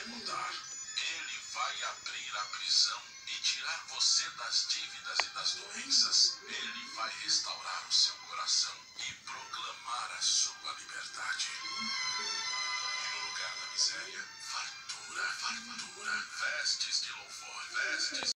mudar. Ele vai abrir a prisão e tirar você das dívidas e das doenças. Ele vai restaurar o seu coração e proclamar a sua liberdade. E no lugar da miséria, fartura, fartura, vestes de louvor, vestes